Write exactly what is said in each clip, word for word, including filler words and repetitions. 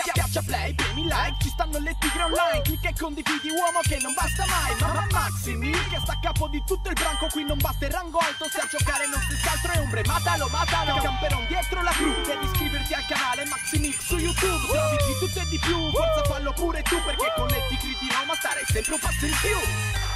Schiaccia play, premi like, ci stanno le tigre online. Clicca e condividi, uomo che non basta mai. Ma Maximil che sta a capo di tutto il branco. Qui non basta il rango alto, se a giocare non si scaltro e ombre. Matalo, matalo, camperon dietro la cru. Devi iscriverti al canale Maximil su YouTube. Trovi di tutto e di più, forza fallo pure tu. Perché con le tigre di Roma starei sempre un passo in più.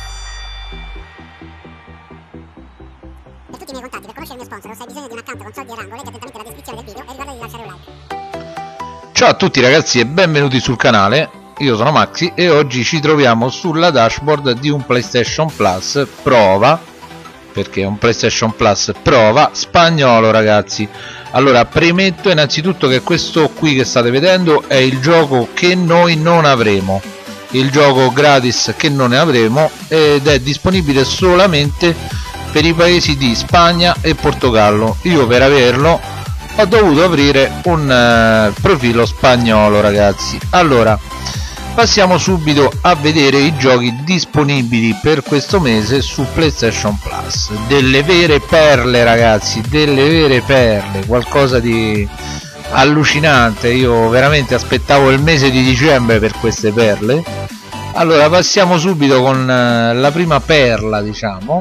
Per tutti i miei contatti, per conoscere il mio sponsor, o se hai bisogno di un account con soldi e rango, leggi attentamente la descrizione del video e ricorda di lasciare un like. Ciao a tutti ragazzi e benvenuti sul canale, io sono Maxi e oggi ci troviamo sulla dashboard di un PlayStation Plus prova, perché è un PlayStation Plus prova spagnolo ragazzi. Allora premetto innanzitutto che questo qui che state vedendo è il gioco che noi non avremo, il gioco gratis che non ne avremo, ed è disponibile solamente per i paesi di Spagna e Portogallo. Io per averlo ho dovuto aprire un uh, profilo spagnolo ragazzi. Allora passiamo subito a vedere i giochi disponibili per questo mese su PlayStation Plus. Delle vere perle ragazzi, delle vere perle, qualcosa di allucinante. Io veramente aspettavo il mese di dicembre per queste perle. Allora passiamo subito con uh, la prima perla, diciamo,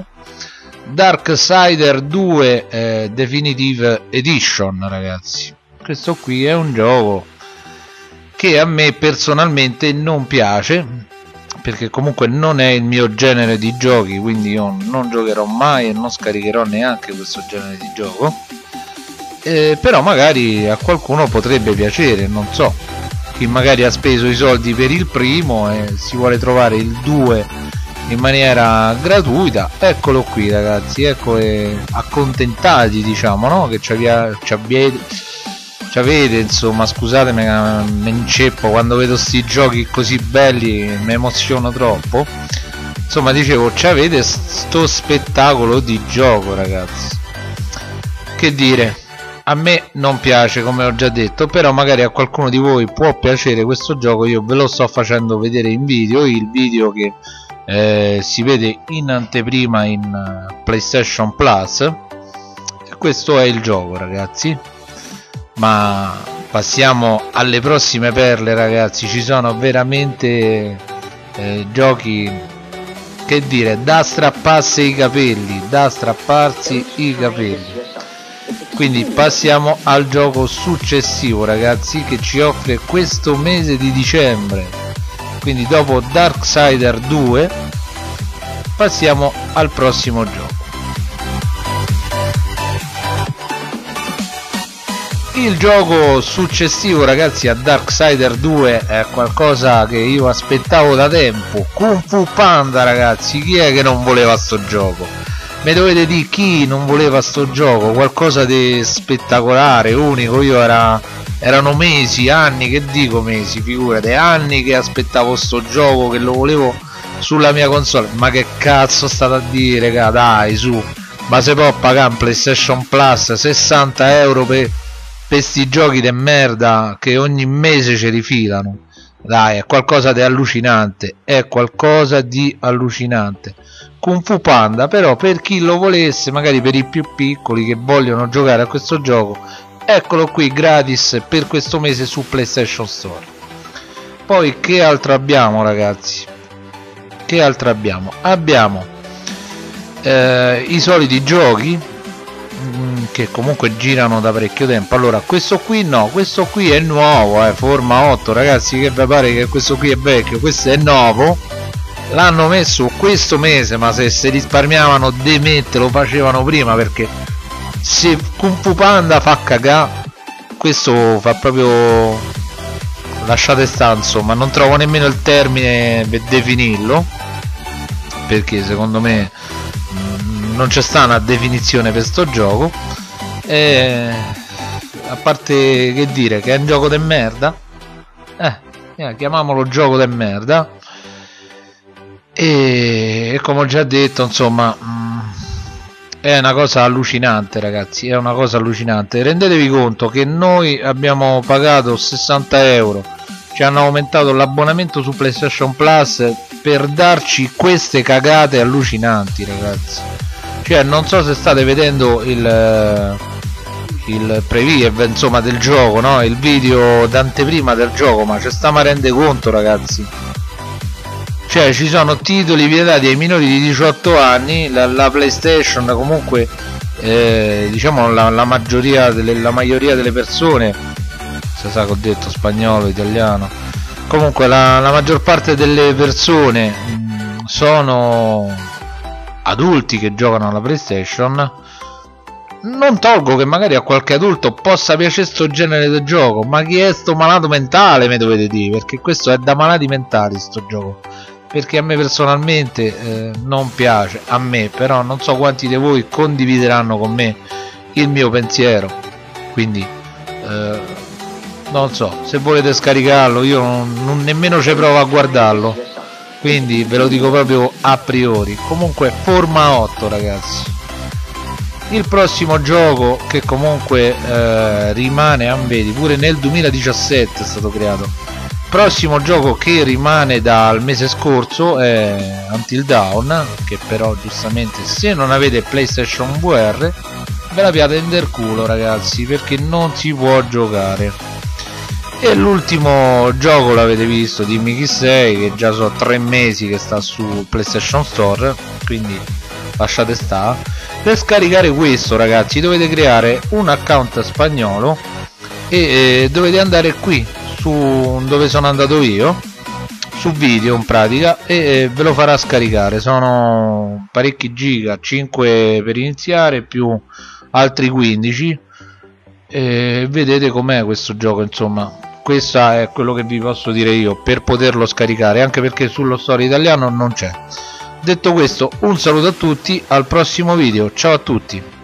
Darksider due eh, Definitive Edition ragazzi. Questo qui è un gioco che a me personalmente non piace, perché comunque non è il mio genere di giochi, quindi io non giocherò mai e non scaricherò neanche questo genere di gioco, eh, però magari a qualcuno potrebbe piacere, non so, chi magari ha speso i soldi per il primo e si vuole trovare il due in maniera gratuita. Eccolo qui ragazzi, ecco, e accontentati diciamo, no? Che ci avete, ci avete insomma, scusatemi, mi inceppo quando vedo sti giochi così belli, mi emoziono troppo. Insomma dicevo, ci avete sto spettacolo di gioco ragazzi, che dire, a me non piace come ho già detto, però magari a qualcuno di voi può piacere questo gioco. Io ve lo sto facendo vedere in video, il video che Eh, si vede in anteprima in uh, PlayStation Plus, e questo è il gioco ragazzi. Ma passiamo alle prossime perle ragazzi. Ci sono veramente eh, giochi, che dire, da strapparsi i capelli, da strapparsi i capelli. Quindi passiamo al gioco successivo ragazzi, che ci offre questo mese di dicembre. Quindi dopo Darksider due passiamo al prossimo gioco. Il gioco successivo ragazzi a Darksider due è qualcosa che io aspettavo da tempo, Kung Fu Panda ragazzi. Chi è che non voleva sto gioco? Mi dovete dire chi non voleva sto gioco, qualcosa di spettacolare, unico. Io era erano mesi, anni, che dico mesi, figurate, anni che aspettavo sto gioco, che lo volevo sulla mia console. Ma che cazzo state a dire, raga, dai, su, ma se può pagare un PlayStation Plus sessanta euro per per sti giochi de merda che ogni mese ci rifilano? Dai, è qualcosa di allucinante, è qualcosa di allucinante. Kung Fu Panda, però per chi lo volesse, magari per i più piccoli che vogliono giocare a questo gioco, eccolo qui gratis per questo mese su PlayStation Store. Poi che altro abbiamo ragazzi? Che altro abbiamo? Abbiamo eh, i soliti giochi mh, che comunque girano da parecchio tempo. Allora questo qui no, questo qui è nuovo, eh, Forma otto ragazzi, che vi pare che questo qui è vecchio? Questo è nuovo, l'hanno messo questo mese, ma se si risparmiavano di mette lo facevano prima, perché se Kung Fu Panda fa cagà, questo fa proprio, lasciate stare, insomma, non trovo nemmeno il termine per definirlo, perché secondo me mh, non c'è sta una definizione per sto gioco, e, a parte che dire che è un gioco de merda, eh, eh chiamiamolo gioco de merda, e, e come ho già detto, insomma, mh, è una cosa allucinante ragazzi, è una cosa allucinante. Rendetevi conto che noi abbiamo pagato sessanta euro, ci hanno aumentato l'abbonamento su PlayStation Plus per darci queste cagate allucinanti ragazzi. Cioè non so se state vedendo il il preview insomma del gioco, no? Il video d'anteprima del gioco, ma ci stiamo a rende conto, ragazzi? Cioè ci sono titoli vietati ai minori di diciotto anni, la, la PlayStation comunque eh, diciamo la, la maggioria delle, la maggioria delle persone, se sa che ho detto spagnolo, italiano, comunque la, la maggior parte delle persone mh, sono adulti che giocano alla PlayStation. Non tolgo che magari a qualche adulto possa piacere sto genere di gioco, ma chi è sto malato mentale, me dovete dire, perché questo è da malati mentali sto gioco, perché a me personalmente eh, non piace, a me, però non so quanti di voi condivideranno con me il mio pensiero, quindi eh, non so, se volete scaricarlo io non, non nemmeno ci provo a guardarlo, quindi ve lo dico proprio a priori. Comunque Forma otto, ragazzi, il prossimo gioco che comunque eh, rimane, ah, vedi, pure nel duemiladiciassette è stato creato. Prossimo gioco che rimane dal mese scorso è Until Dawn, che però giustamente se non avete PlayStation V R ve la piate in del culo, ragazzi, perché non si può giocare. E l'ultimo gioco l'avete visto, Dimmi chi sei, che già sono tre mesi che sta su PlayStation Store, quindi lasciate stare. Per scaricare questo, ragazzi, dovete creare un account spagnolo e eh, dovete andare qui su dove sono andato io, su video in pratica, e eh, ve lo farà scaricare. Sono parecchi giga, cinque per iniziare più altri quindici, e vedete com'è questo gioco. Insomma, questo è quello che vi posso dire io per poterlo scaricare, anche perché sullo store italiano non c'è. Detto questo, un saluto a tutti, al prossimo video, ciao a tutti.